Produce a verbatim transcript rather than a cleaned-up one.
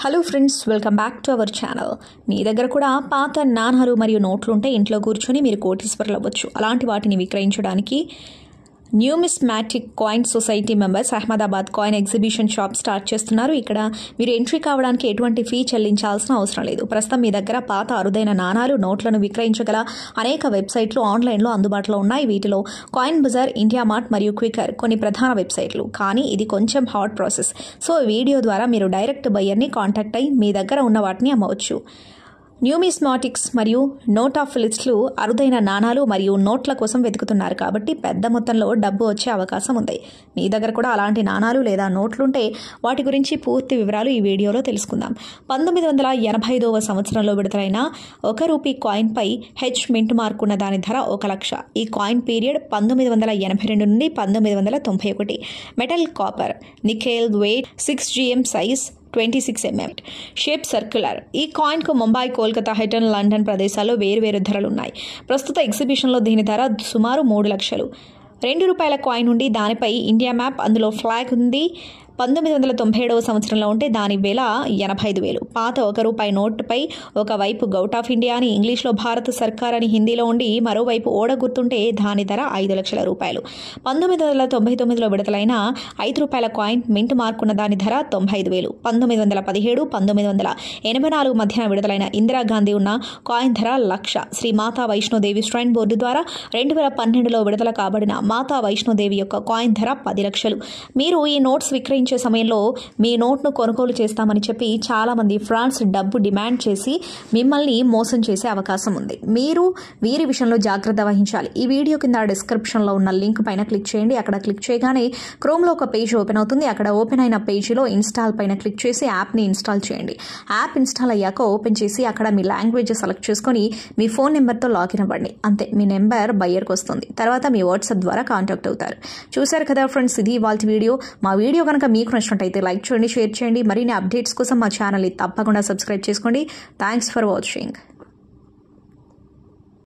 Hello friends, welcome back to our channel. మీ దగ్గర కూడా పాత నాణాలు మరియు నోట్లు ఉంటే ఇంట్లో కూర్చొని మీరు కోటీశ్వరులు అవ్వచ్చు. అలాంటి వాటిని విక్రయించడానికి numismatic coin society members Ahmedabad coin exhibition shop start చేస్తున్నారు. ఇక్కడ మీరు ఎంట్రీ కావడానికి ఎటువంటి ఫీ చెల్లించాల్సిన అవసరం లేదు. ప్రస్తుతం మీ దగ్గర పాత అరుదైన నాణాలు, నోట్లను విక్రయించగల అనేక వెబ్సైట్లు ఆన్లైన్లో అందుబాటులో ఉన్నాయి. వీటిలో కాయిన్ బజార్, ఇండియా మార్ట్ మరియు క్వికర్ కొన్ని ప్రధాన వెబ్సైట్లు. కానీ ఇది కొంచెం హార్డ్ ప్రాసెస్. సో ఈ వీడియో ద్వారా మీరు డైరెక్ట్ బయ్యర్ని కాంటాక్ట్ అయ్యి మీ దగ్గర ఉన్న వాటిని అమ్మవచ్చు. న్యూమిస్మాటిక్స్ మరియు నోటాఫిలిస్టులు అరుదైన నాణాలు మరియు నోట్ల కోసం వెతుకుతున్నారు కాబట్టి పెద్ద మొత్తంలో డబ్బు వచ్చే అవకాశం ఉంది. మీ దగ్గర కూడా అలాంటి నాణాలు లేదా నోట్లుంటే వాటి గురించి పూర్తి వివరాలు ఈ వీడియోలో తెలుసుకుందాం. పంతొమ్మిది వందల ఎనభై ఐదవ సంవత్సరంలో విడుదలైన ఒక రూపీ కాయిన్పై హెచ్ మింట్ మార్క్ ఉన్న దాని ధర ఒక లక్ష. ఈ కాయిన్ పీరియడ్ పంతొమ్మిది వందల ఎనభై రెండు నుండి పంతొమ్మిది వందల తొంభై ఒకటి. Metal copper, nickel, weight six GM, size twenty six MM, shape circular. ఈ కాయిన్కు ముంబై, కోల్కతా, హైటన్, లండన్ ప్రదేశాల్లో వేరువేరు ధరలు ఉన్నాయి. ప్రస్తుత ఎగ్జిబిషన్లో దీని ధర సుమారు మూడు లక్షలు. రెండు రూపాయల కాయిన్ ఉండి దానిపై ఇండియా మ్యాప్, అందులో ఫ్లాగ్ ఉంది. పంతొమ్మిది వందల తొంభై ఏడవ సంవత్సరంలో ఉంటే దాని వేల ఎనభై ఐదు వేలు. పాత ఒక రూపాయి నోటుపై ఒకవైపు గౌట్ ఆఫ్ ఇండియా అని ఇంగ్లీష్లో భారత సర్కార్ అని హిందీలో ఉండి మరోవైపు ఓడ గుర్తుంటే దాని ధర ఐదు లక్షల రూపాయలు. పంతొమ్మిది వందల తొంభై తొమ్మిదిలో విడుదలైన ఐదు రూపాయల కాయిన్ మింట్ మార్కున్న దాని ధర తొంభై ఐదు వేలు. పంతొమ్మిది వందల పదిహేడు పంతొమ్మిది వందల ఎనభై నాలుగు మధ్యన విడుదలైన ఇందిరాగాంధీ ఉన్న కాయిన్ ధర లక్ష. శ్రీ మాతా వైష్ణోదేవి శ్రైన్ బోర్డు ద్వారా రెండు వేల పన్నెండులో విడుదల కాబడిన మాతా వైష్ణోదేవి యొక్క కాయిన్ ధర పది లక్షలు. మీరు ఈ నోట్స్ విక్రయించే సమయంలో మీ నోట్ను కొనుగోలు చేస్తామని చెప్పి చాలా మంది ఫ్రాన్స్ డబ్బు డిమాండ్ చేసి మిమ్మల్ని మోసం చేసే అవకాశం ఉంది. మీరు వీరి విషయంలో జాగ్రత్త వహించాలి. ఈ వీడియో కింద డిస్క్రిప్షన్లో ఉన్న లింక్ పైన క్లిక్ చేయండి. అక్కడ క్లిక్ చేయగానే క్రోమ్లో ఒక పేజ్ ఓపెన్ అవుతుంది. అక్కడ ఓపెన్ అయిన పేజీలో ఇన్స్టాల్ పైన క్లిక్ చేసి యాప్ని ఇన్స్టాల్ చేయండి. యాప్ ఇన్స్టాల్ అయ్యాక ఓపెన్ చేసి అక్కడ మీ లాంగ్వేజ్ సెలెక్ట్ చేసుకొని మీ ఫోన్ నెంబర్తో లాగిన్ అవ్వండి. అంతే, మీ నెంబర్ బయ్యర్కి వస్తుంది. తర్వాత మీ వాట్సాప్ ద్వారా కాంటాక్ట్ అవుతారు. చూశారు కదా ఫ్రెండ్స్, ఇది ఇవాళ వీడియో. మా వీడియో కనుక మీకు నచ్చినట్టయితే లైక్ చేయండి, షేర్ చేయండి. మరిన్ని అప్డేట్స్ కోసం మా ఛానల్ని తప్పకుండా సబ్స్క్రైబ్ చేసుకోండి. Thanks for watching.